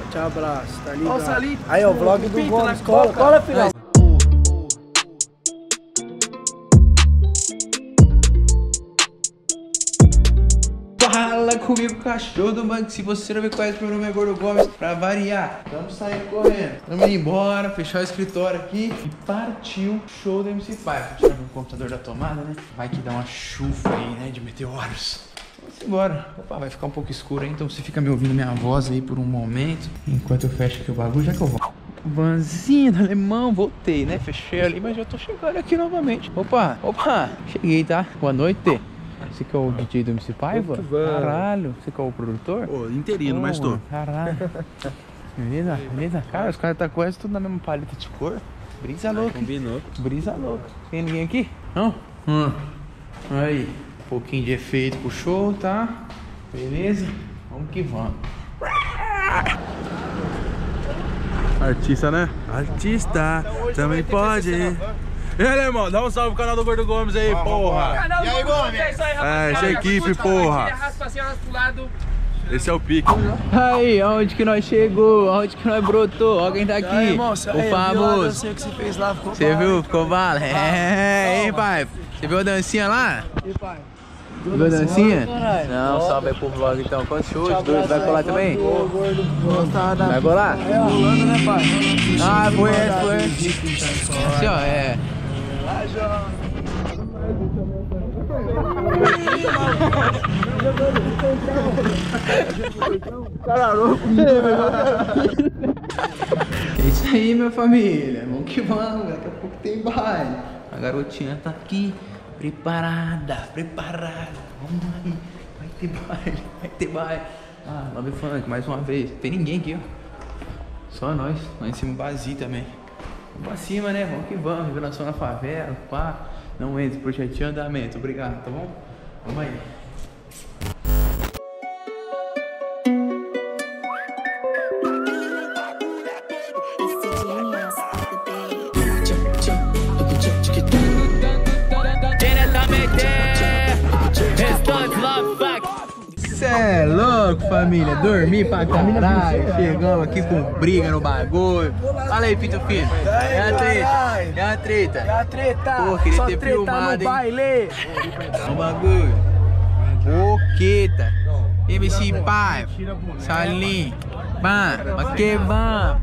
Te abraço, tá ligado? Nossa, ali. Aí, ó, o vlog do Gomes. Cola, filhão. Fala comigo, cachorro do banco. Se você não me conhece, meu nome é Gordo Gomes. Pra variar, estamos saindo correndo. Estamos indo embora, fechar o escritório aqui e partiu o show do MC Paiva. Vou tirar meu computador da tomada, né? Vai que dá uma chuva aí, né? De meteoros. Vamos embora. Opa, vai ficar um pouco escuro aí, então você fica me ouvindo minha voz aí por um momento. Enquanto eu fecho aqui o bagulho, já que eu vou. Vanzinho do Alemão, voltei, né? Fechei ali, mas já tô chegando aqui novamente. Opa, cheguei, tá? Boa noite. Você que é o DJ do MC Paiva? Caralho, você que é o produtor? Ô, interino, mas tô. Caralho. Beleza, beleza. Cara, os caras tá quase tudo na mesma paleta de cor. Brisa louca. Combinou. Brisa louca. Tem ninguém aqui? Não? Aí, um pouquinho de efeito pro show, tá? Beleza? Vamos que vamos. Artista, né? Artista, também pode. E aí, irmão, dá um salve pro canal do Gordo Gomes aí, porra. E aí, Gomes? É isso aí, rapaziada. Essa equipe, porra. Arrasta assim, arrasta pro lado. Esse é o pique. Aí, aonde que nós chegou? Aonde que nós brotou? Alguém tá aqui? Aí, irmão, o famoso. Eu que você fez lá, ficou Você viu? Ficou bala? É, hein, pai? Você viu a dancinha lá? E pai? Viu a dancinha? Não, salve aí pro vlog então. Quantos shows? Dois? Vai colar também? Vai colar? É rolando, né, pai? Ah, foi esse. Assim, ó, é. É isso aí, minha família. Vamos que vamos. Daqui a pouco tem baile. A garotinha tá aqui, preparada. Vamos aí. Vai ter baile. Ah, Love Funk, mais uma vez. Tem ninguém aqui, ó. Só nós. Lá em cima, vazio também. Vamos pra cima, né? Vamos que vamos. Revelação na favela, pá. Não entre, projetinho andamento. Obrigado, tá bom? Vamos aí. Cê é louco, família. Dormi pra caralho. Chegamos aqui com briga no bagulho. Fala aí, Pito Filho. É a treta. É a treta. Pô, queria só ter treta filmado, no hein? baile. O bagulho. Boqueta. MC Paiva. Salim. Bam. Que bam.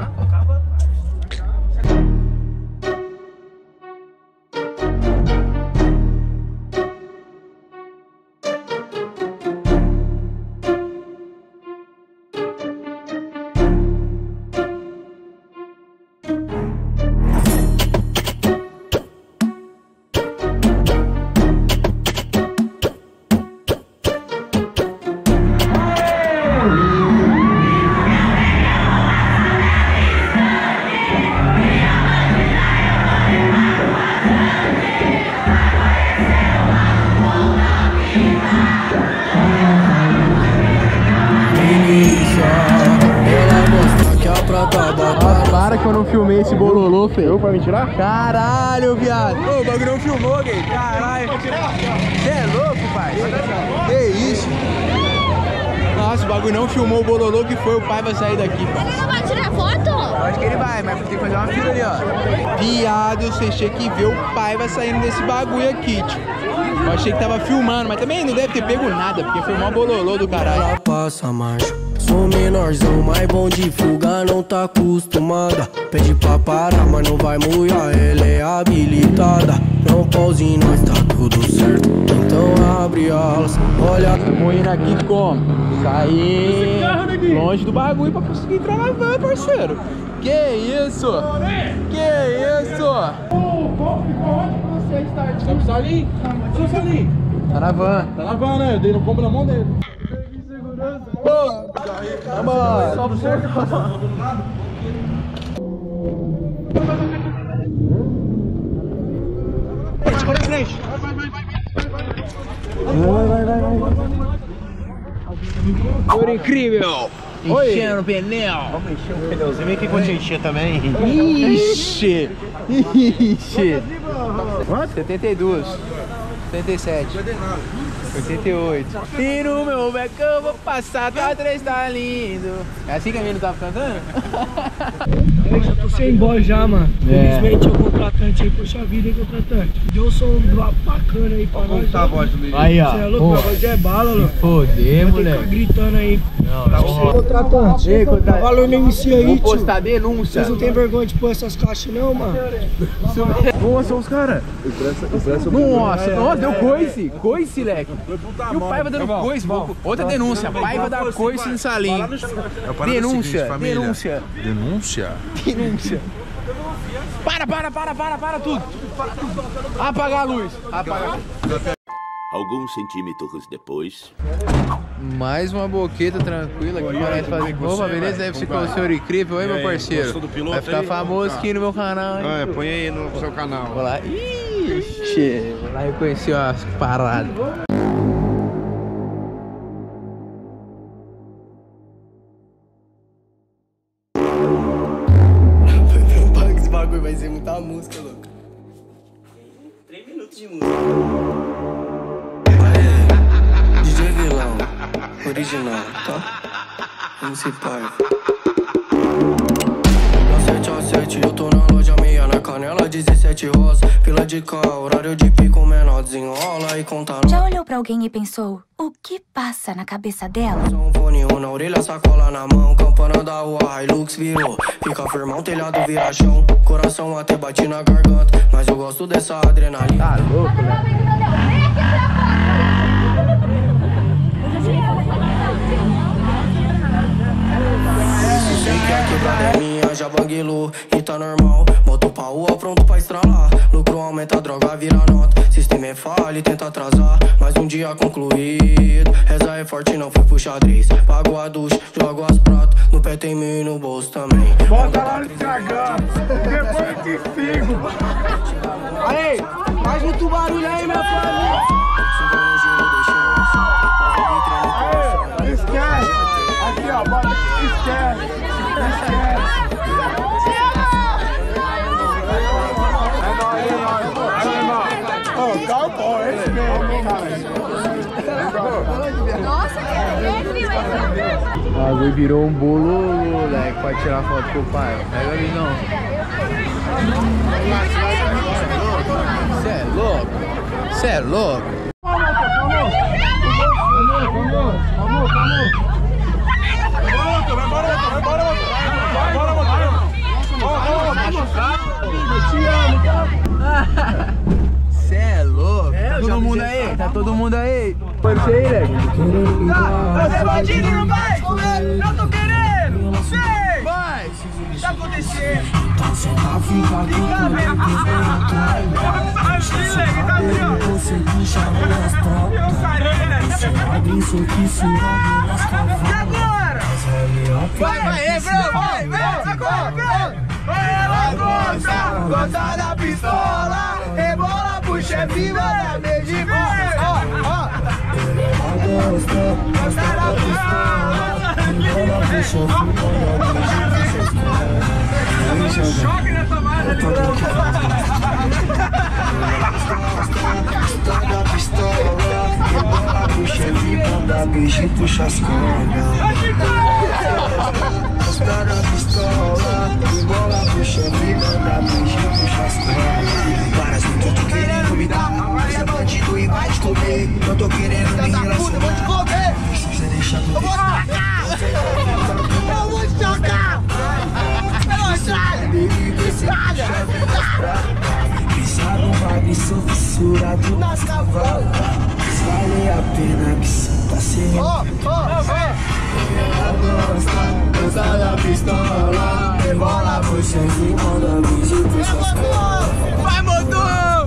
Para que eu não filmei esse bololô, feio. Eu pra me tirar? Caralho, viado. Ô, o bagulho não filmou, gay. Caralho. Você é louco, pai? Que isso? Nossa, o bagulho não filmou o bololô que foi o pai vai sair daqui, pai. Ele não vai tirar foto? Eu acho que ele vai, mas tem que fazer uma fila ali, ó. Viado, você tinha que ver o pai vai saindo desse bagulho aqui, tio. Eu achei que tava filmando, mas também não deve ter pego nada, porque foi mó bololô do caralho. Ela passa marcha. Sou menorzão, mas bom de fuga, não tá acostumada. Pede pra parar, mas não vai mulher, ela é habilitada. Não pause em nós, tá tudo certo, então abre alas, olha. Tamo indo aqui como? Sair longe do bagulho pra conseguir entrar na van, parceiro. Que isso? Que isso? Tá pro Salim? Ô, Salim. Tá na van. Tá na van, né? Eu dei no combo na mão dele. Vamos. Salve certo. Escolha em frente. Por incrível. Enchendo o pneu. Vamos encher o pneuzinho. Vem aqui quando a encher também. Ixi. 72. 77. 88. E no meu beco eu vou passar, tá 3 tá lindo. É assim que a menina tava cantando? Eu já tô sem ir embora já, mano. Infelizmente o contratante aí, poxa vida, hein, contratante. Deu um som bacana aí pra nós. Tá a voz do Luiz. Aí, ó. Você é louco, a voz é bala, louco. Foder, Vai ter que ficar moleque. gritando aí. Contratante, Ei, contratante. tá valendo MC aí, Vou tio. postar denúncia. Vocês não tem vergonha de pôr essas caixas não, mano? Nossa, os caras. Nossa, deu coice, leque. E o Paiva dando coice. Outra denúncia, Paiva dá coice em Salim. Denúncia. Para tudo. Apagar a luz. Alguns centímetros depois. Mais uma boqueta tranquila que parece fazer. Opa, beleza? Aí você com o senhor incrível, aí, meu parceiro. Vai ficar famoso aqui no meu canal, hein? Põe aí no seu canal. Vou lá. Ixi, vou lá reconhecer umas paradas. Esse bagulho vai ser muita música, louco. 3 minutos de música. DJ Vilão, original, tá? MC Paiva. 7 eu tô na loja meia na canela, 17 rosa. Fila de carro, horário de pico menor, desenrola e conta no... Já olhou pra alguém e pensou, o que passa na cabeça dela? Um fone, na orelha, sacola na mão. Campana da rua, Hilux virou. Fica firmão, telhado vira chão. Coração até bate na garganta, mas eu gosto dessa adrenalina. Tá louco, né? Sei que a quebrada é minha, já banguilou e tá normal. Moto pra rua, pronto pra estralar. Lucro aumenta, droga vira nota. Sistema é falha e tenta atrasar, mas um dia concluído. Reza é forte, não fui pro xadrez. Pago a ducha, jogo as pratos. No pé tem mil e no bolso também. Bota lá no Instagram, depois que sigo. Aí, faz muito barulho aí, minha família. Esquece. Aqui, ó, bota. Esquece. Calma, esse mesmo, cara. Nossa, que O bagulho virou um bololô, moleque, pra tirar foto com o pai. Pega ali não. Cê é louco? Cê é louco? Tá todo mundo aí? Tá todo mundo aí? Pode ser aí, Leque? Você bandido não vai! Eu tô querendo! Sei! Vai! O que tá acontecendo? E agora? Vai, bro! Vai! Ela gosta da pistola, rebola pro chefe, manda beijo pro gosta da pistola, rebola pro chefe, manda beijo pro choque nessa marca de Gosta da pistola, rebola pro chefe, manda beijo pro chascona. Gosta da pistola, rebola pro chefe, manda beijo pro chascona. Para que eu tô querendo me dar, mas é bandido e vai te comer. Eu tô querendo me relacionar, vou te comer. Você deixa tudo. Eu vou te tocar! Pisar no bagulho, sou fissurado nas cavalas. Vale a pena que só tá sem. Gosta da pistola, rebola pro chefe, manda beijo pro chascona. Vai, motor!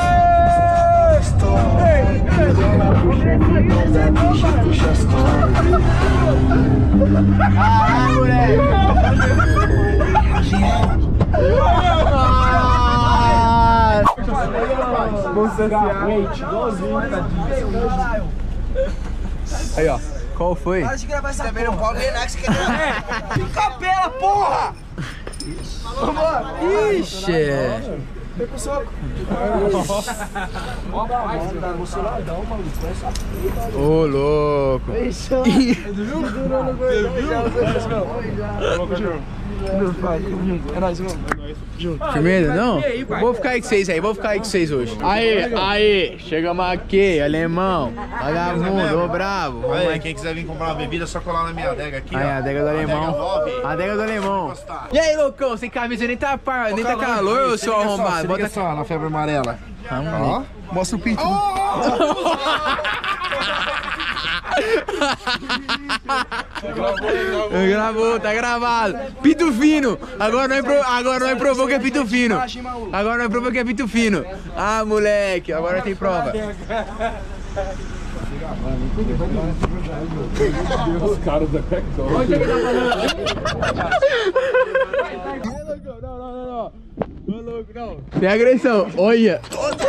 Rebola pro chefe, manda beijo pro chascona. Ah, moleque! Aí, ó. Qual foi? Para de gravar essa porra. Também não pode ver nada que você quer gravar. Capela, porra! Ixi! Vem pro soco. Ô, louco. É nóis, irmão. Firmeza, não? Vou ficar aí com vocês aí, vou ficar aí com vocês hoje. Aí, chegamos aqui, alemão, vagabundo, ô bravo. Vamos Aí, aí. quem quiser vir comprar uma bebida, é só colar na minha adega aqui, Aí, ó. a adega do alemão. A adega do alemão. E aí, loucão, sem camisa nem tá calor, ô seu arrombado. Bota só na febre amarela. Ó, Mostra o pinto. Gravou, tá gravado. Pito fino. Agora nós provou que é pito fino. Agora nós provou que é pito fino. Ah, moleque, agora tem prova. Os caras da Pector. Não. Tem agressão, olha.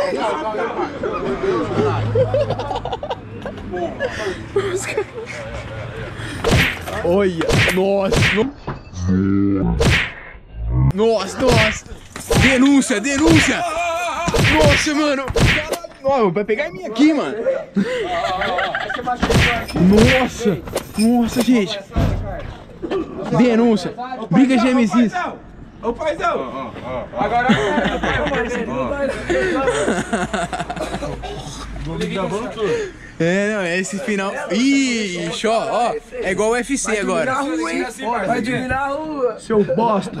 Olha, nossa. Denúncia. Nossa, mano. Vai pegar em mim aqui, mano. Nossa, gente. Denúncia. Briga de MCs. Ô paizão! Agora É, não, esse final. Ih, ó, é igual o UFC agora. Vai diminuir a rua. Seu bosta.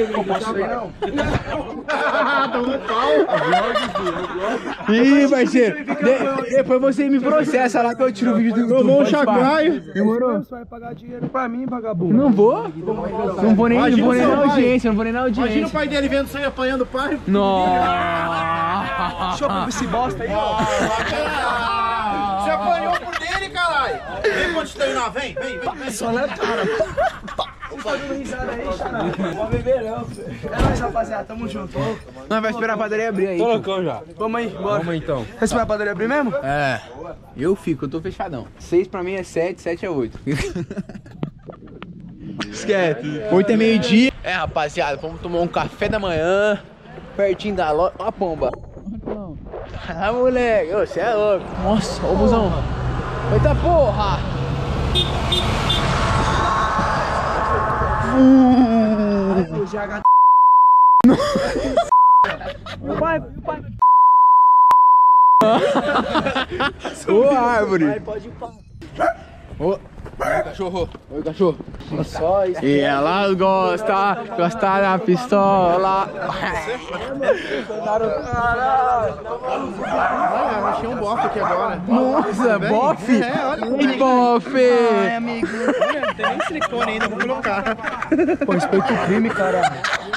Ih, parceiro. Depois você me processa lá que eu tiro o vídeo do Tomou um chacraio. Demorou? Você vai pagar dinheiro pra mim, vagabundo. Não vou. Não vou nem na audiência, Imagina o pai dele vendo você apanhando o pai. Nossa. Chupa esse bosta aí, ó. Você apanhou por dele, caralho. Vem quando você treinar, vem. Só na cara. Vocês estão dando risada aí, xará. Não vou beber não, filho. É nóis, rapaziada. Tamo junto. Nós vai esperar a padaria abrir aí. Tô loucão já. Vamos aí, bora. Vamos então. Vai esperar a padaria abrir mesmo? É. Eu tô fechadão. 6 pra mim é 7, 7 é 8. Esquece. 8 é meio-dia. É, rapaziada, vamos tomar um café da manhã. Pertinho da loja. Ó a pomba. Ah, moleque. Você é louco. Nossa, ô busão. Eita porra. O GH. Pai. Ô árvore. Vai, pode ir pra... Ô cachorro. Oi, cachorro. Só isso. E ela gosta da pistola. Olha, eu achei um bofe aqui agora. Nossa, bofe? É, olha. Que bofe? Ai, amigo. Olha, não tem nem silicone ainda, vou colocar. Pô, respeita o crime, caralho.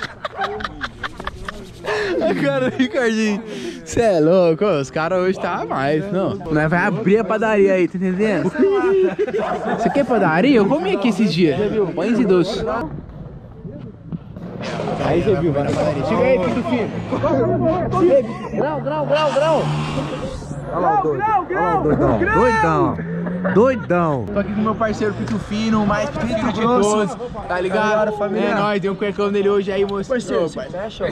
A cara do Ricardinho. Cê é louco, os caras hoje tá a mais, não. Nós vai abrir a padaria aí, tá entendendo? Você quer padaria? Eu comi aqui esses dias. Pães e doces. Aí você viu, vai na padaria. Chega aí, Pito Fino. Grau. Olha lá o doido. Doidão. Tô aqui com meu parceiro Pito Fino, o mais pito de todos, tá ligado? É nóis, tem um cuecão dele hoje aí, moço. Parceiro, Parceiro.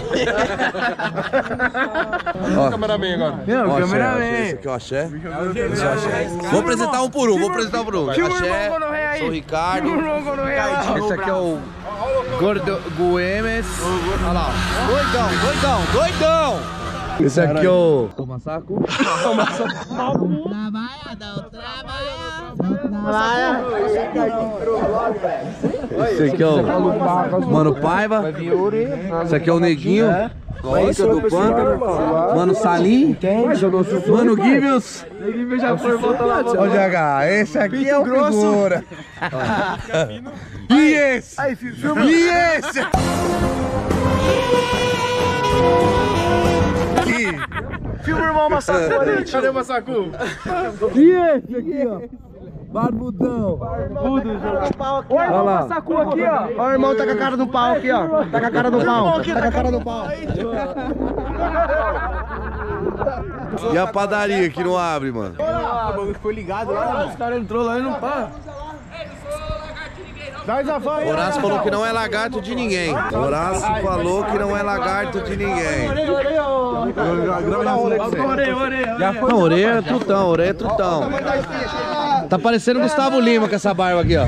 Ó, cameraman agora. Não, cameraman. Esse aqui é o axé. Vou apresentar um por um, Axé, sou o Ricardo. Esse aqui é o Gordo Goemes. Olha lá. Doidão. Esse aqui é o Tomassaco. Esse aqui é o Mano Paiva. Esse aqui é o Neguinho. Lógica do Pântano. Mano Salim. Mano Gibius. Ó, GH, esse aqui é o figura. E esse? E esse? Filma o irmão Massacu ali. Cadê o Massacu? E esse aqui, ó. Barbudão. Barbudo, joga pau aqui, ó. Olha o Massacu aqui, ó. Ó, o irmão tá com a cara do pau aqui, ó. Tá com a cara do pau. Tá com a cara do pau. E a padaria que não abre, mano? O bagulho ficou ligado lá, Os caras entrou lá e não para. Horácio falou que não é lagarto de ninguém. Horácio falou que não é lagarto de ninguém. Não, orelha é trutão, orelha é trutão. Tá parecendo Gustavo Lima com essa barba aqui, ó.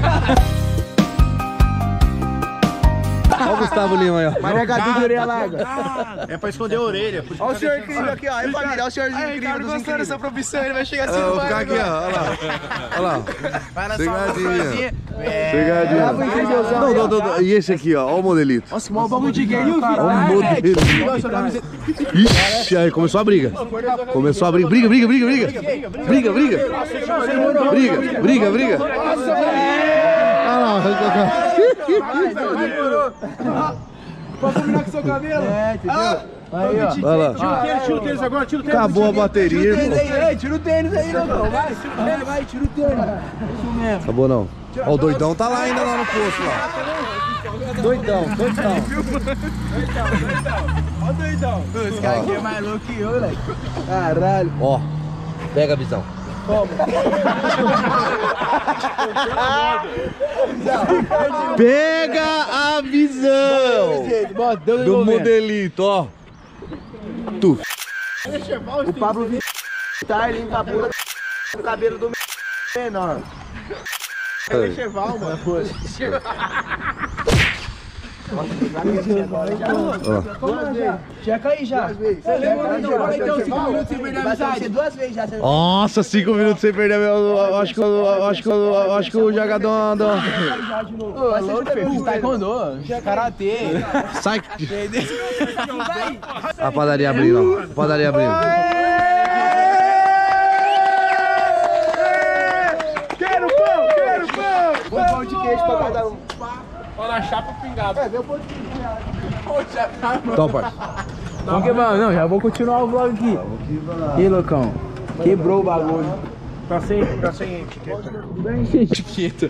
Olha o Gustavo Lima aí, ó. Marcadinho de orelha larga. É pra esconder a orelha. Olha o senhor incrível aqui, ó. Aí, família, olha o senhorzinho incrível dos incríveis. Dessa profissão, ele vai chegar assim Vou ficar aqui, ó. Olha lá. Pegadinha. Pegadinha. Não. E esse aqui, ó. Olha o modelito. Nossa, que mal bagulho de gay, viu? Olha o modelito. Ixi, aí começou a briga. Começou a briga. Briga. Olha lá. Pode combinar com seu cabelo? É, entendeu? Aí, ó. Olha lá. Tira o tênis agora, tira o tênis. Acabou a bateria. Tira o tênis aí, não. Vai, tira o tênis. Isso mesmo. Acabou não. Ó, o doidão tá lá ainda lá no posto lá. Doidão. Olha o doidão. Esse cara aqui é mais louco que eu, moleque. Caralho. Ó, pega a visão. Pega a visão do modelito, ó. Tu. O Pablo Vittar limpa a bunda do cabelo do menor. É enxerval, mano. Checa aí já. Você lembra então 5 minutos sem perder a amizade? 2 vezes já. Nossa, 5 minutos sem perder meu. Acho que o jogador andou. Ô, taekwondo, karatê. Sai. A padaria abrindo, ó. A padaria abrindo. Quero pão! Um pão de queijo pra cada um. Olha a chapa pingada. Vê o pão de queijo. Então, parça. Vamos que vamos. Não, já vou continuar o vlog aqui. Ih, loucão. Quebrou o bagulho. Tá sem etiqueta. Bem sem etiqueta.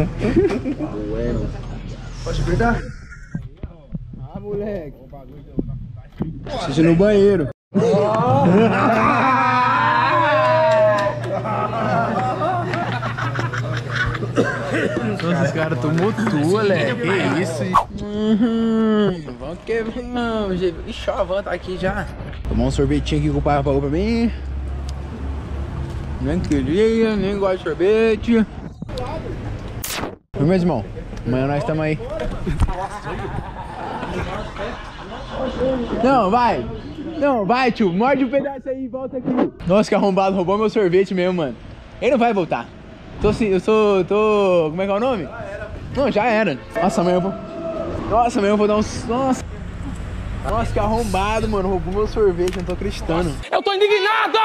Pode apertar? Ah, moleque. Preciso ir no banheiro. Os caras tomou tu, moleque. Que isso? Vamos que vamos. Ixi, ó, a van tá aqui já. Tomar um sorvetinho aqui que o pai pagou pra mim. Nem queria, nem gosto de sorvete. Meu irmão, amanhã nós estamos aí. Não, vai, tio. Morde um pedaço aí e volta aqui. Nossa, que arrombado, roubou meu sorvete mesmo, mano. Ele não vai voltar. Tô. Como é que é o nome? Não, já era. Nossa, amanhã eu vou dar uns. Nossa, que arrombado, mano. Roubou meu sorvete, não tô acreditando. Eu tô indignado!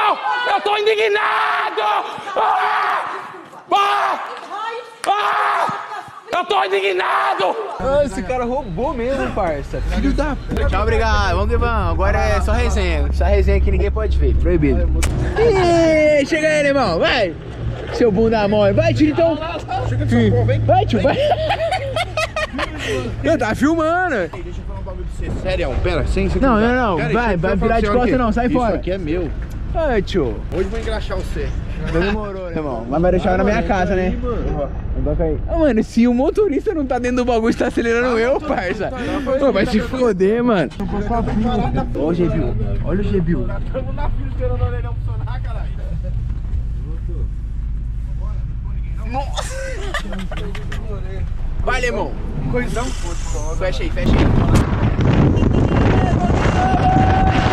Eu tô indignado! Ah, esse cara roubou mesmo, parça. Filho da puta. Tchau, obrigado. Vamos que vamos. Agora é só resenha. Só resenha que ninguém pode ver. Proibido. Ih, chega aí, irmão. Vai. Seu bunda mole. Vai, tira então. Vai, tio, vai. Eu tava filmando. Deixa eu falar um bagulho pra você. Sério, pera, sem Não. Vai virar de costas não, sai fora. Isso aqui é meu. Ai, tio. Hoje vou engraxar você. Demorou, né, irmão? Mas vai deixar na minha casa, né? Ah, mano, se o motorista não tá dentro do bagulho, tá acelerando eu, parça. Pô, vai se foder, mano. Olha o G-Bill. Olha o G-Bill. Estamos na fila esperando o orelhão funcionar, caralho. Nossa! Vai, Lemão. Coisão. Fecha aí.